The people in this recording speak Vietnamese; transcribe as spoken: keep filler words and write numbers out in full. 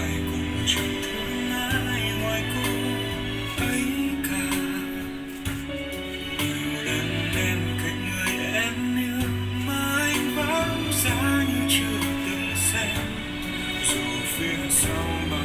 lại cũng chẳng thương ai ngoài cô ấy cả. Nhiều lần bên cạnh người em yêu mà anh vẫn giá như chưa từng xem, dù phía sau bao